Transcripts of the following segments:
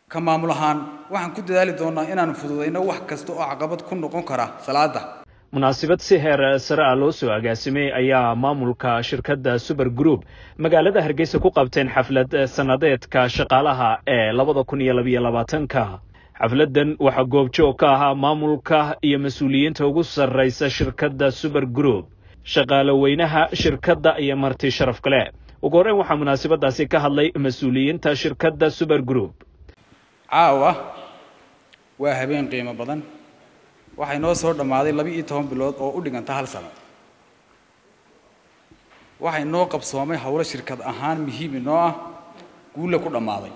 كمامل ahaan waxaan ku dadaali doonaa inaan fududeyno wax kasta oo caqabad ku noqon kara salaada munaasabad si heer sare ah loo soo agaasimay ayaa maamulka shirkadda Super Group magaalada Hargeysa ku qabteen xaflad sanadeedka shaqaalaha ee 2022ka xafladan waxa goobjoog ka ahaa maamulka iyo mas'uuliyiinta ugu sarreysa shirkadda Super Group shaqaale weynaha shirkadda iyo marti sharaf kale ugu horreyn waxa munaasabadaasi ka hadlay mas'uuliyiinta shirkadda Super Group caawa waa habeen qiimo badan waxay noo soo dhamaaday 12 bilood oo u dhiganta hal sano waxay noo qabsoomay hawlo shirkad ahaan muhiim inoo ah guul ku dhamaaday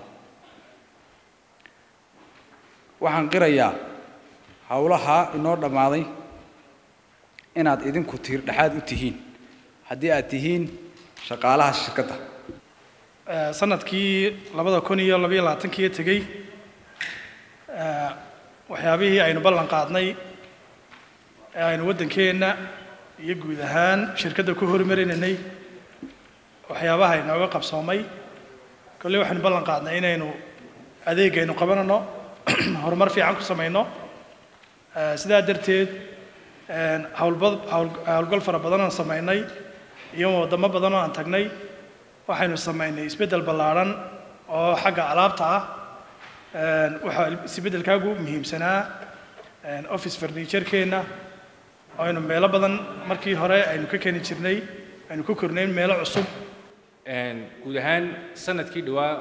waxaan qirayaa hawlaha inoo dhamaaday inaad idinku tiir dhaxaad u tihiin haddii aad tihiin shaqaalaha shirkadda sanadkii 2022 tagay waxyaabihii aynu ballan qaadnay ee aynu waddankeena iyo guud ahaan shirkadda ku hormarinay waxyaabaha inooga qabsoomay kulli waxaanu ballan qaadnay inaynu adeegaynu qabanano horumar fiican ku sameeyno sidaa darteed hawlgal fara badan oo sameeynay iyo wadamo badan oo aan tagnay waxaynu sameeynay isbedel ballaaran oo xagga alaabta ah waxa isbedelkaagu muhiimsanaa office furniture-keena aynu meelo badan markii hore aynu ka keeni jirnay aynu ku kornay meelo cusub guud ahaan sanadkii dhawaa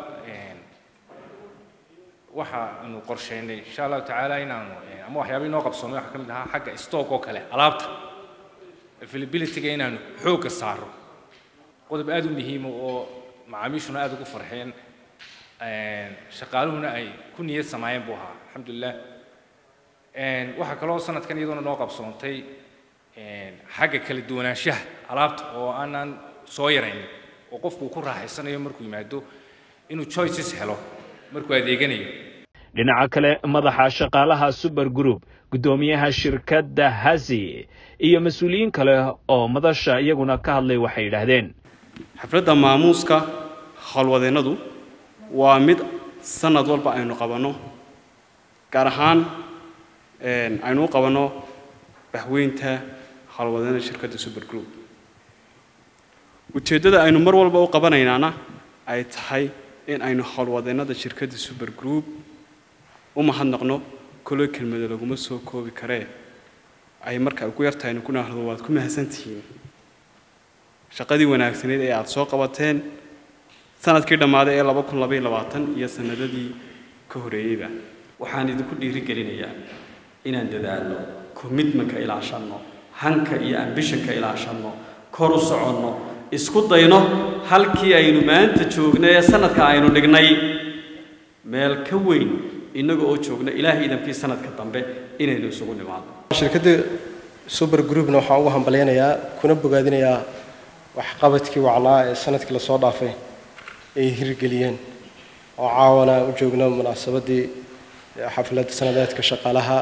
waxa aanu qorsheynay insha Allah taala inaanu ama waxyaabo inoo qabsoomay waxa kamid ah xagga stock oo kale alaabta availability-ga inaanu xoog saaro qodob aad u muhiim oo macaamiishuna aad ugu farxeen shaqaaluhuna ay ku niyad sameeyeen buu ahaa alxamdulillah waxa kale oo sanadkan iyaduna noo qabsoontay xagga kala duwanaanshaha alaabta oo aanan soo yarayn oo qofku ku raaxaysanayo markuu yimaado inuu choices helo markuu adeeganayo dhinaca kale madaxa shaqaalaha Super Group gudoomiyaha shirkadda Hazi iyo mas'uuliyiin kale oo madasha iyaguna ka hadlay waxay yiraahdeen xafladda maamuuska hawlwadeenadu waa mid sanad walba aynu qabano gaar ahaan aynu qabano bahweynta hawlwadeennada shirkadda Super Group ujeedada aynu mar walba u qabanaynaana ay tahay in aynu hawlwadeennada shirkadda Super Group u mahadnaqno kulli kelmado laguma soo koobi karee ay marka ugu yartahay ku naahdo waad ku mahadsantihiin shaqadii wanaagsaneed ee aad soo qabateen sanadkii dhamaaday ee 2022 iyo sanadadii ka horeeyayba waxaan idinku dhiirigelinayaa inaan dadaalno commitment-ka ilaashano hanka iyo ambition-ka ilaashano kor u soconno isku dayno halkii aynu maanta joognay sanadka aynu dhignay meel ka weyn inaga oo joogna ilaahay idamkii sanadka dambe inaynu isugu nimaadno shirkadda Super Group-na waxa ugu hambaleynayaa kuna bogaadinayaa wax qabadkii wacnaa ee sanadkii la soo dhaafay ay hirgeliyeen oo caawana u joogno munaasabadii xafladda sanadeedka shaqaalaha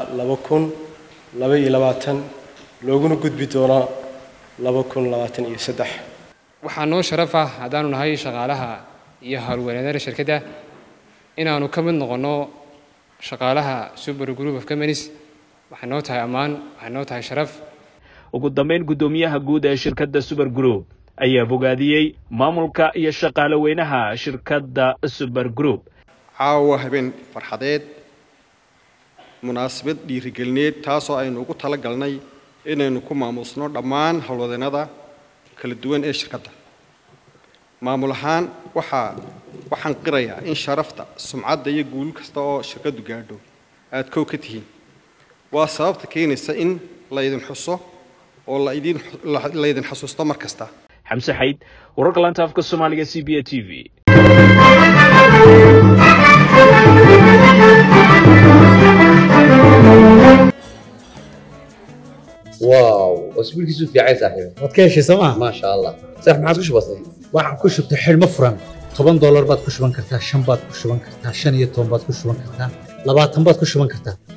2022 looguna gudbi doono 2023 waxaa noo sharaf ah haddaanu nahay shaqaalaha iyo hawlwadeennada shirkadda inaanu ka mid noqono shaqaalaha Super Group of Companies waxaa noo tahay ammaan waxaa noo tahay sharaf ugu dambeyn gudoomiyaha guud ee shirkadda Super Group ayaa bogaadiyay maamulka iyo shaqaale weynaha shirkadda Super Group caawa habeen farxadeed munaasabad dhiirigelineed taasoo aynu ugu tala galnay inaynu ku maamusno dhammaan hawlwadeennada kala duwan ee shirkadda maamul ahaan waxaan qirayaa in sharafta sumcadda iyo guul kasta oo shirkaddu gaadho aad kow ka tihiin waa sababta keenaysa in la idin xuso oo la idin xasuusto mar kasta حمزة حيد ورقة لانتاف كالصومالية CBA TV واو واسبوع كيسو في عايز صاحبي wadkeeshi sama ما شاء الله صح ما عاد كش بسيط waxaan ku shubtay xilmo furan $10 baad ku shuban kartaa 5 baad ku shuban kartaa 15 baad ku shuban kartaa 20 baad ku shuban kartaa